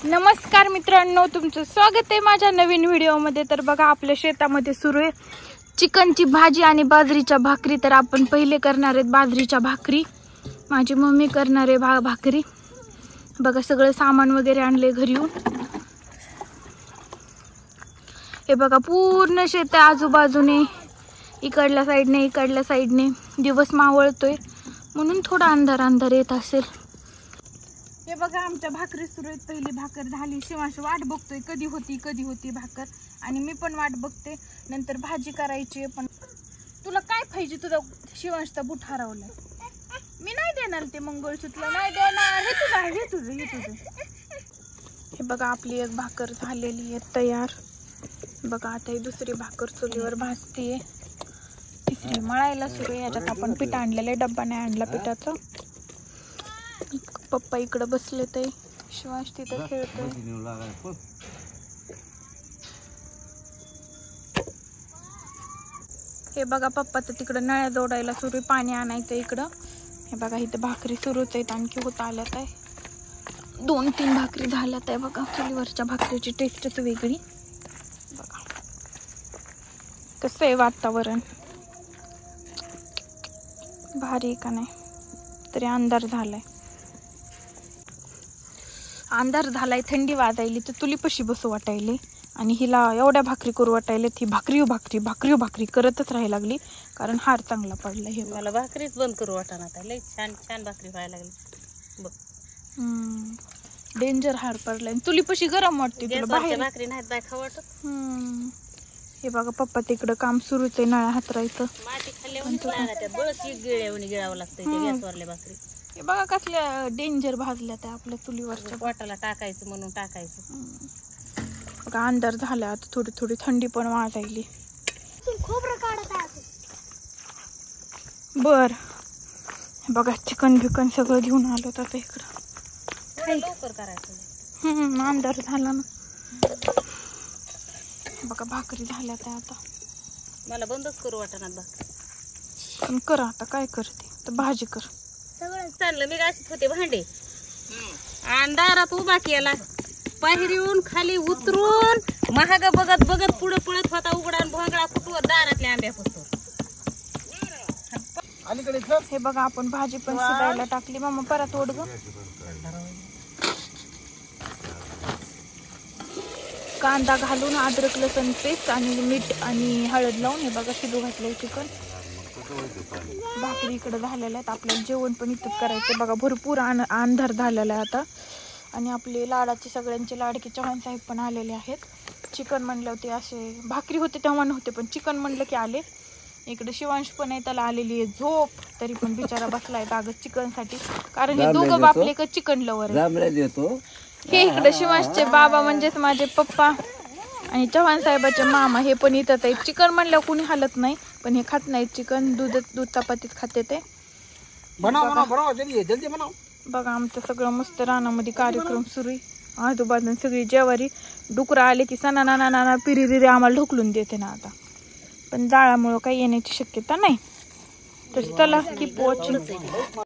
नमस्कार मित्रांनो, तुमचं स्वागत आहे माझ्या नवीन व्हिडिओमध्ये। तर बघा, आपल्या शेतामध्ये सुरू आहे चिकनची भाजी आणि बाजरीच्या भाकरी। तर आपण पहिले करणार आहेत बाजरीच्या भाकरी, माझी मम्मी करणार आहे भाकरी। बघा, सगळं सामान वगैरे आणले घरी येऊन। हे बघा, पूर्ण शेत आहे आजूबाजूने, इकडल्या साईडने दिवस मावळतोय म्हणून थोडा अंधार अंधार येत असेल। हे बघा, आमच्या भाकरी सुरू आहेत। पहिली भाकर झाली, शिवांश वाट बघतोय कधी होती भाकर, आणि मी पण वाट बघते। नंतर भाजी करायची। पण तुला काय पाहिजे? तुझा शिवांशचा बूट हरवलाय, मी नाही देणार ते मंगळसूत्र, नाही देणार। हे तुझं हे बघा, आपली एक भाकर झालेली आहे तयार। बघा, आता ही दुसरी भाकर चुलीवर भाजतीये, तिसरी मळायला सुरू आहे। याच्यात आपण पीठ आणलेलं आहे, डब्बा नाही आणला पिठाचा। पप्पा इकडे बसले, ते शिवांश तिथं खेळतोय। हे बघा, पप्पा तर तिकडे नळ्या जोडायला सुरू, पाणी आणायचं इकडं। हे बघा, इथं भाकरी सुरूच आहेत, आणखी होत आल्यात आहे। 2-3 भाकरी झाल्यात आहे। बघा, चुलीवरच्या भाकरीची टेस्टच वेगळी। बघा कसं आहे वातावरण, भारी का नाही? तरी अंधार झालाय, थंडी वाजायली, तर चुलीपाशी बसू वाटायले। आणि हिला एवढ्या भाकरी करू वाटायले, ती भाकरी करतच राहायला लागली, कारण हार चांगला पडला। हे मला भाकरीच बंद करू वाटाणा, लई छान भाकरी व्हायला लागली बघ। डेंजर हार पडलाय, चुलीपाशी गरम वाटते तुला, बाहेर भाकरी नाहीत बाय खाऊ वाटत। हे बघा, पप्पा तिकडं काम सुरूच आहे, नळ्या हातरायचं। माती खाल्ल्यावर बळच गिळावं लागतं त्या गॅसवरल्या भाकरी। हे बघा, कसल्या डेंजर भाजल्या त्या आपल्या चुलीवरच्या, पोटाला टाकायचं म्हणून टाकायचं। बघा, अंधार झाला आता, थोडी थंडी पण वाजायली। बर, बघा, चिकन बिकन सगळं घेऊन आलो आता इकडं, लवकर करायचं। अंधार झाला ना। बघा, भाकरी झाल्या त्या आता, मला बंदच करू वाटाणा भाकरी। पण कर आता, काय करते तर भाजी कर। सगळं चाललं, मी घासत होते भांडे, अंधारात उभा केला, पायरीहून खाली उतरून महाग बघत पुढे पळत होता, उघडा भोंगळा कुटवर दारातल्या आंब्यापासून। हे बघा, आपण भाजी पण शिजायला टाकली। मामा परत ओढ ग, कांदा घालून अद्रक लसूण पेस्ट आणि मीठ आणि हळद लावून हे बघा शिजू घातलंय चिकन। भाकरी इकडे झालेल्या आहेत, आपल्याला जेवण पण इथंच करायचं। बघा, भरपूर अंधार झालेला आहे आता, आणि आपले लाडाचे सगळ्यांचे लाडके चव्हाण साहेब पण आलेले आहेत। चिकन म्हणलं होते, असे भाकरी होते तेव्हा नव्हते, पण चिकन म्हणलं की आले। इकडे शिवांश पण आहे, त्याला आलेली आहे झोप, तरी पण बिचारा बसलाय बागत चिकन साठी, कारण हे दोघं बापले का चिकन लवर आहे। हे इकडे शिवांशचे बाबा म्हणजेच माझे पप्पा आणि चव्हाण साहेबाचे मामा, हे पण इथंच आहे। चिकन म्हणल्यावर कुणी हालत नाही, पण हे खात नाही चिकन, दूध चपातीत खाते ते। बघा, आमचं सगळं मस्त रानामध्ये कार्यक्रम सुरू आहे। आजूबाजून सगळी जेवारी, डुकरं आले की सणा नाना पिरी आम्हाला ढोकलून देते ना आता, पण जाळामुळं काही येण्याची शक्यता नाही। तर चला, कीप वॉचिंग।